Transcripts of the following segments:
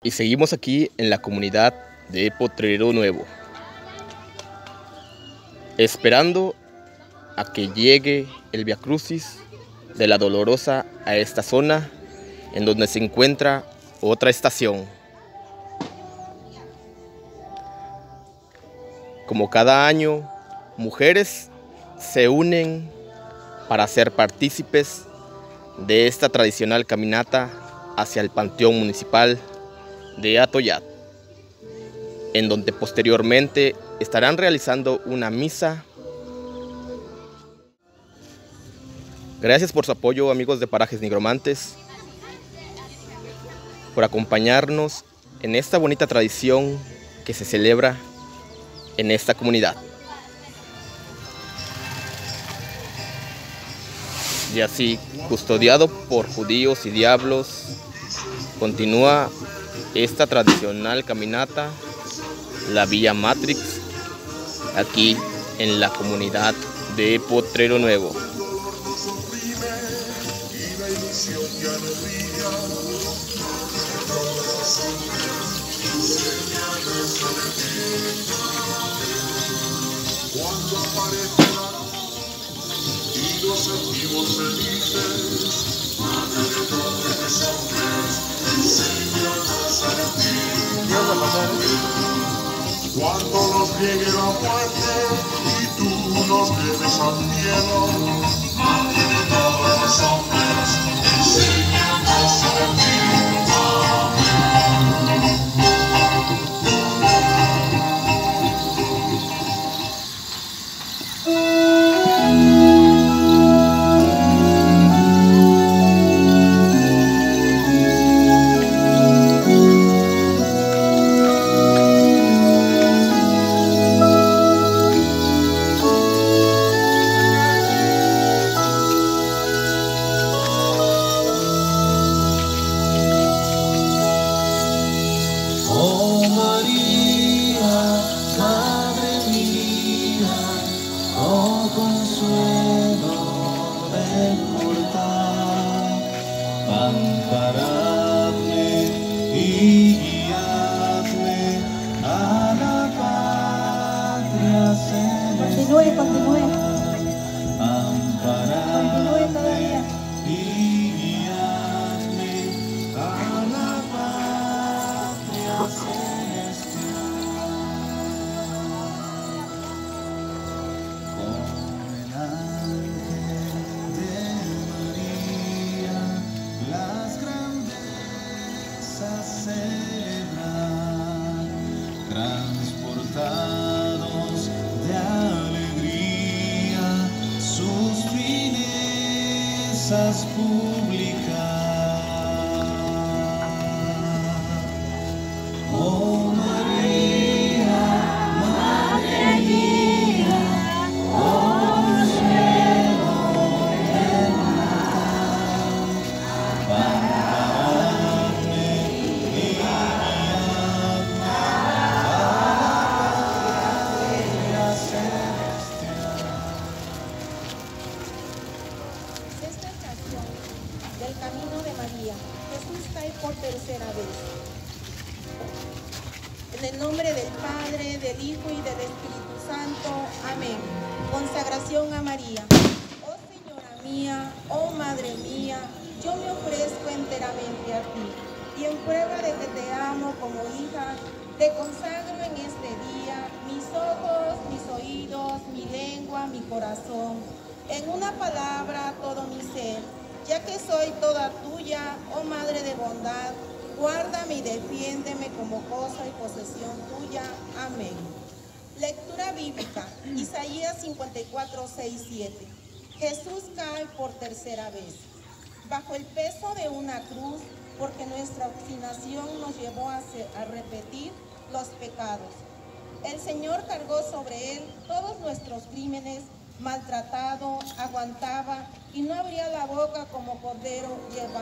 Y seguimos aquí en la comunidad de Potrero Nuevo, esperando a que llegue el Vía Crucis de la Dolorosa a esta zona en donde se encuentra otra estación. Como cada año, mujeres se unen para ser partícipes de esta tradicional caminata hacia el Panteón Municipal de Atoyac, en donde posteriormente estarán realizando una misa. Gracias por su apoyo, amigos de Parajes Nigromantes, por acompañarnos en esta bonita tradición que se celebra en esta comunidad. Y así, custodiado por judíos y diablos, continúa esta tradicional caminata, la Vía Matrix, aquí en la comunidad de Potrero Nuevo. Cuando aparece la luz y nos sentimos felices, Madre de todos los hombres, enséñanos a ti. Cuando nos llegue la muerte y tú nos lleves al cielo, Madre de todos los hombres, enséñanos a ti. Continúe todavía. Y guiadme a la patria celestial. Con el ángel de María, las grandezas celebrar, transportados de alegría, sus finezas publicar. Oh María, Madre mía, consuelo del mortal, ampararme y guiarme a la patria celestial. Esta estación del Camino de María, Jesús cae por tercera vez. En el nombre del Padre, del Hijo y del Espíritu Santo. Amén. Consagración a María. Oh Señora mía, oh Madre mía, yo me ofrezco enteramente a ti, y en prueba de que te amo como hija, te consagro en este día mis ojos, mis oídos, mi lengua, mi corazón, en una palabra todo mi ser, ya que soy toda tuya, oh Madre de bondad, guárdame y defiéndeme como cosa y posesión tuya. Amén. Lectura bíblica, Isaías 54, 6, 7. Jesús cae por tercera vez, bajo el peso de una cruz, porque nuestra obstinación nos llevó a repetir los pecados. El Señor cargó sobre él todos nuestros crímenes, maltratado, aguantaba y no abría la boca como cordero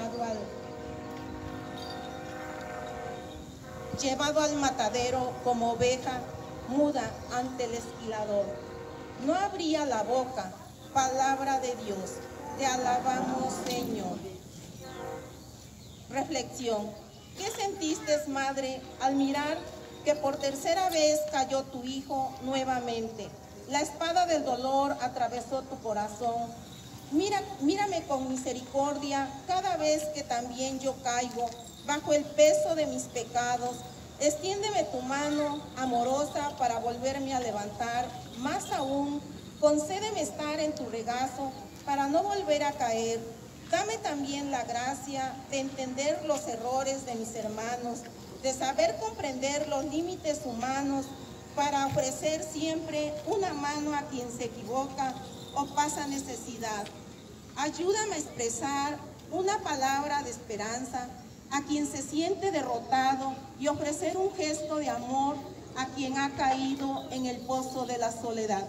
llevado al matadero, como oveja muda ante el esquilador. No abría la boca. Palabra de Dios. Te alabamos, Señor. Reflexión. ¿Qué sentiste, madre, al mirar que por tercera vez cayó tu hijo nuevamente? La espada del dolor atravesó tu corazón. Mírame con misericordia cada vez que también yo caigo bajo el peso de mis pecados. Extiéndeme tu mano amorosa para volverme a levantar. Más aún, concédeme estar en tu regazo para no volver a caer. Dame también la gracia de entender los errores de mis hermanos, de saber comprender los límites humanos, para ofrecer siempre una mano a quien se equivoca o pasa necesidad. Ayúdame a expresar una palabra de esperanza a quien se siente derrotado y ofrecer un gesto de amor a quien ha caído en el pozo de la soledad.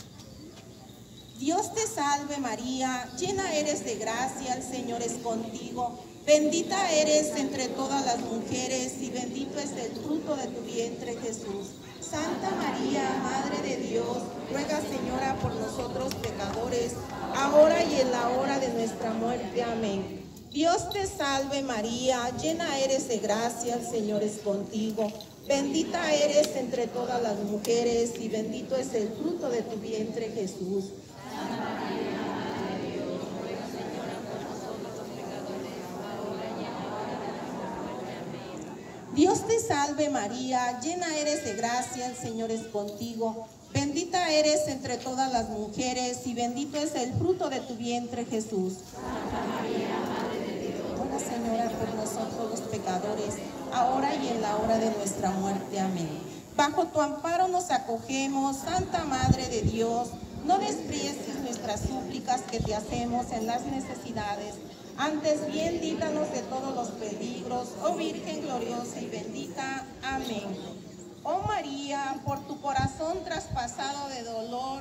Dios te salve María, llena eres de gracia, el Señor es contigo. Bendita eres entre todas las mujeres y bendito es el fruto de tu vientre, Jesús. Santa María, Madre de Dios, ruega, Señora, por nosotros pecadores, ahora y en la hora de nuestra muerte. Amén. Dios te salve María, llena eres de gracia, el Señor es contigo. Bendita eres entre todas las mujeres y bendito es el fruto de tu vientre, Jesús. Santa María, Madre de Dios, ruega, Señora, por nosotros los pecadores, ahora y en la hora de nuestra muerte. Amén. Dios te salve María, llena eres de gracia, el Señor es contigo. Bendita eres entre todas las mujeres y bendito es el fruto de tu vientre, Jesús. Santa María, Madre de Dios, ruega, Señora, por nosotros los pecadores, ahora y en la hora de nuestra muerte. Amén. Bajo tu amparo nos acogemos, Santa Madre de Dios. No desprecies nuestras súplicas que te hacemos en las necesidades. Antes bien, líbranos de todos los peligros, oh Virgen gloriosa y bendita. Amén. Oh María, por tu corazón traspasado de dolor,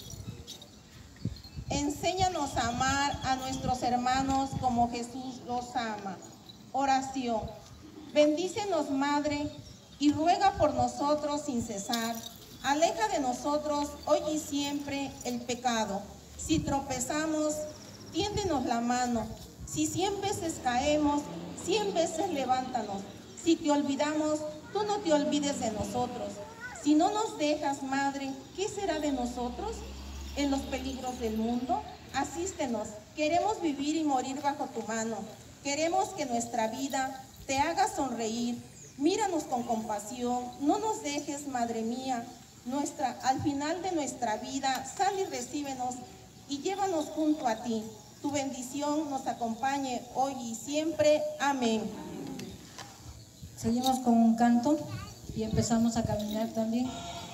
enséñanos a amar a nuestros hermanos como Jesús los ama. Oración. Bendícenos, Madre, y ruega por nosotros sin cesar. Aleja de nosotros hoy y siempre el pecado. Si tropezamos, tiéndenos la mano. Si 100 veces caemos, 100 veces levántanos. Si te olvidamos, tú no te olvides de nosotros. Si no nos dejas, Madre, ¿qué será de nosotros? En los peligros del mundo, asístenos. Queremos vivir y morir bajo tu mano. Queremos que nuestra vida te haga sonreír. Míranos con compasión. No nos dejes, Madre mía. Al final de nuestra vida, sal y recíbenos y llévanos junto a ti. Tu bendición nos acompañe hoy y siempre. Amén. Seguimos con un canto y empezamos a caminar también.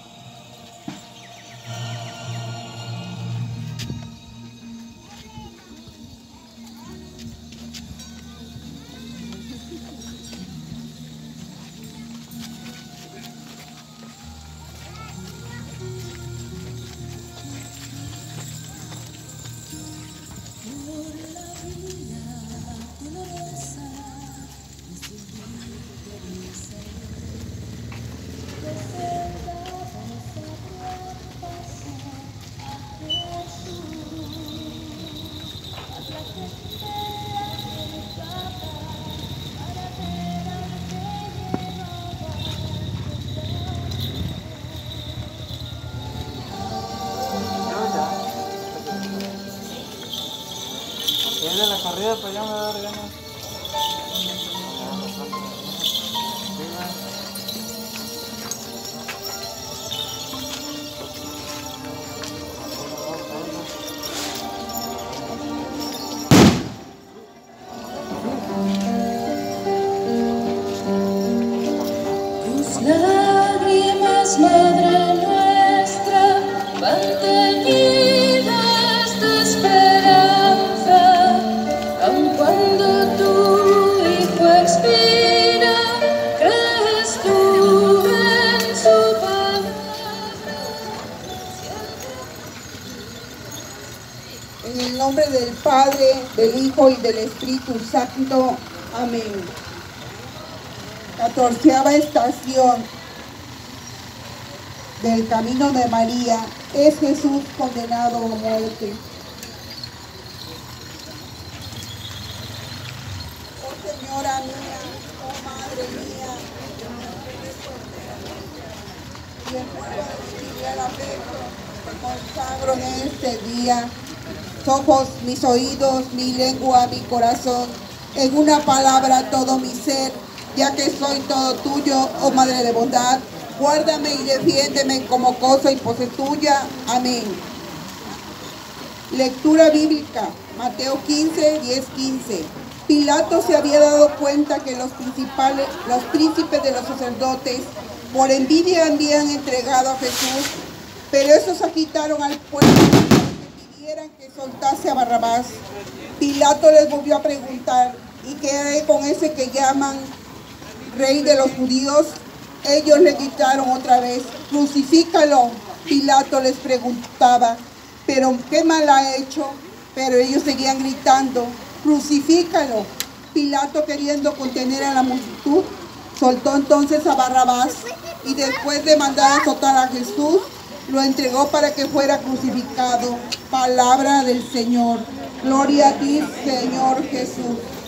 De la corrida, pues ya me va a dar ganas. Tus lágrimas, Madre nuestra, van teñidas de esperanza, aun cuando tu Hijo expira, crees tú en su palabra. En el nombre del Padre, del Hijo y del Espíritu Santo. Amén. 14ª estación del camino de María. Es Jesús condenado a muerte. Oh Señora mía, oh Madre madre mía, y el fuego espiritual afecto te consagro en este día. Ojos, mis oídos, mi lengua, mi corazón, en una palabra todo mi ser, ya que soy todo tuyo, oh Madre de bondad. Guárdame y defiéndeme como cosa y pose tuya. Amén. Lectura bíblica, Mateo 15, 10, 15. Pilato se había dado cuenta que los príncipes de los sacerdotes, por envidia habían entregado a Jesús, pero estos agitaron al pueblo para que pidieran que soltase a Barrabás. Pilato les volvió a preguntar, ¿y qué haré con ese que llaman rey de los judíos? Ellos le gritaron otra vez, crucifícalo. Pilato les preguntaba, ¿pero qué mal ha hecho? Pero ellos seguían gritando, crucifícalo. Pilato, queriendo contener a la multitud, soltó entonces a Barrabás y después de mandar azotar a Jesús, lo entregó para que fuera crucificado. Palabra del Señor. Gloria a ti, Señor Jesús.